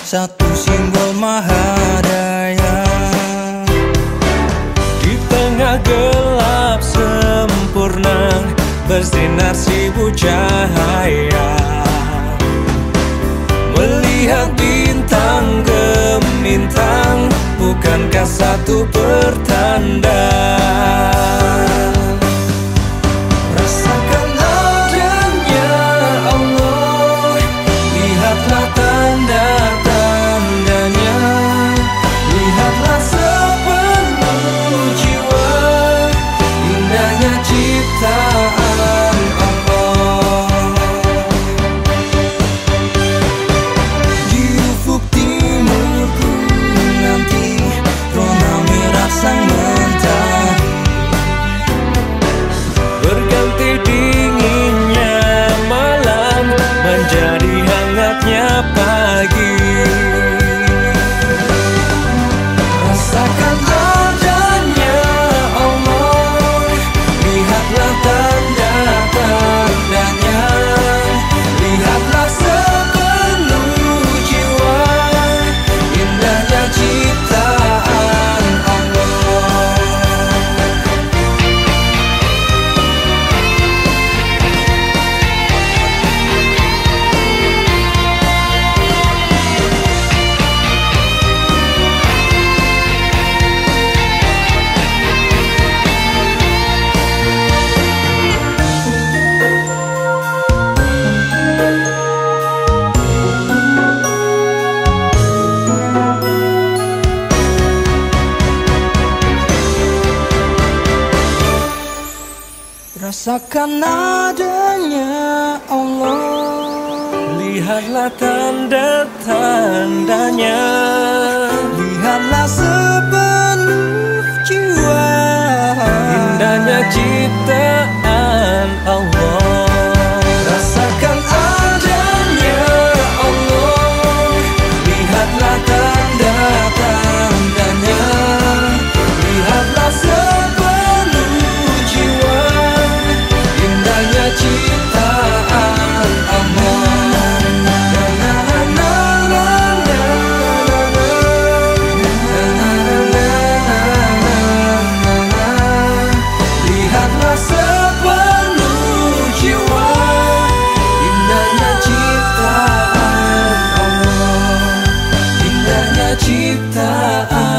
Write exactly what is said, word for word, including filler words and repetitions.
satu simbol mahadaya. Di tengah gelap sempurna bersinar seribu cahaya. Melihat bintang gemintang, bukankah satu pertanda? Rasakan adanya Allah, lihatlah tanda-tandanya. Lihatlah sepenuh jiwa, indahnya ciptaan Allah. Di ufuk timurku nanti rona merah sang mentari, berganti dinginnya malam menjadi hangatnya pagi. Rasakan adanya Allah, lihatlah tanda-tandanya. Lihatlah sepenuh jiwa, indahnya ciptaan Allah. Rasakan adanya Allah, Lihatlah tanda-tandanya. lihatlah sepenuh jiwa, Indahnya ciptaan Allah. Rasakan adanya Allah, lihatlah tanda-tandanya. Lihatlah sepenuh jiwa, indahnya ciptaan Allah. Lihatlah sepenuh jiwa, indahnya ciptaan Allah. Indahnya ciptaan